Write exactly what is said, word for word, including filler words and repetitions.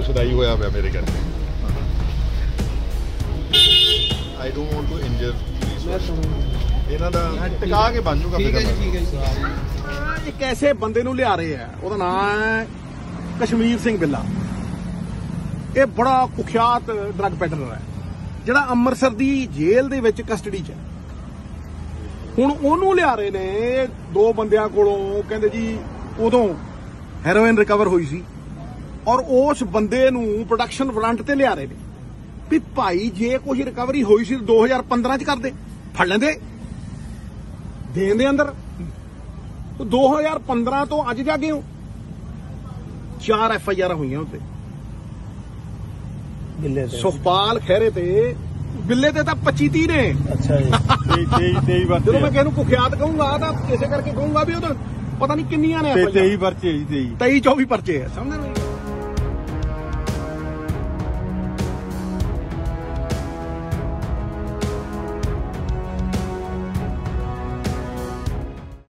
ਸਦਾਈ ਹੋਇਆ ਪਿਆ ਮੇਰੇ ਕਰਕੇ। I don't want to injure police. ਇਹਨਾਂ ਦਾ ਟਿਕਾ ਕੇ ਬਣ ਜੂਗਾ। ਠੀਕ ਹੈ ਜੀ, ਠੀਕ ਹੈ ਜੀ। ਇੱਕ ਐਸੇ ਬੰਦੇ ਨੂੰ ਲਿਆ ਰਹੇ ਆ, ਉਹਦਾ ਨਾਮ ਹੈ ਕਸ਼ਮੀਰ ਸਿੰਘ ਬਿੱਲਾ। ਇਹ ਬੜਾ ਕੁਖਿਆਤ ਡਰੱਗ ਪੈਡਲਰ ਹੈ ਜਿਹੜਾ ਅੰਮ੍ਰਿਤਸਰ ਦੀ ਜੇਲ੍ਹ ਦੇ ਵਿੱਚ ਕਸਟਡੀ 'ਚ ਹੈ। ਹੁਣ ਉਹਨੂੰ ਲਿਆ ਰਹੇ ਨੇ ਦੋ ਬੰਦਿਆਂ ਕੋਲੋਂ, ਕਹਿੰਦੇ ਜੀ ਉਦੋਂ ਹੈਰੋਇਨ ਰਿਕਵਰ ਹੋਈ ਸੀ ਔਰ ਉਸ ਬੰਦੇ ਨੂੰ ਪ੍ਰੋਡਕਸ਼ਨ ਫਰੰਟ ਤੇ ਲਿਆ ਰਹੇ ਨੇ ਵੀ ਭਾਈ ਜੇ ਕੁਝ ਰਿਕਵਰੀ ਹੋਈ ਸੀ ਦੋ ਹਜ਼ਾਰ ਪੰਦਰਾਂ 'ਚ ਕਰਦੇ, ਫੜ ਲੈਂਦੇ, ਦੇਣ ਦੇ ਅੰਦਰ। ਦੋ ਹਜ਼ਾਰ ਪੰਦਰਾਂ ਤੋਂ ਅੱਜ ਜਾ ਗਏ ਹੋ, ਚਾਰ ਐਫ ਆਈ ਆਰ ਹੋਈਆਂ ਉੱਤੇ। ਬਿੱਲੇ ਤੇ ਸੁਖਪਾਲ ਖਹਿਰੇ ਤੇ, ਬਿੱਲੇ ਤੇ ਤਾਂ ਪੱਚੀ ਤੀਹ ਨੇ। ਅੱਛਾ ਜੀ। ਤੇਈ ਤੇਈ ਵਾਰ ਜਦੋਂ ਮੈਂ ਕਿਸੇ ਨੂੰ ਕੁਖਿਆਤ ਕਹੂੰਗਾ ਤਾਂ ਇਸੇ ਕਰਕੇ ਕਹੂੰਗਾ ਵੀ ਉਹ ਤਾਂ ਪਤਾ ਨਹੀਂ ਕਿੰਨੀਆਂ ਨੇ। ਤੇਈ ਪਰਚੇ ਜੀ, ਤੇਈ ਤੇਈ ਚੌਵੀ ਪਰਚੇ ਆ, ਸਮਝ ਰਹੇ ਹੋ।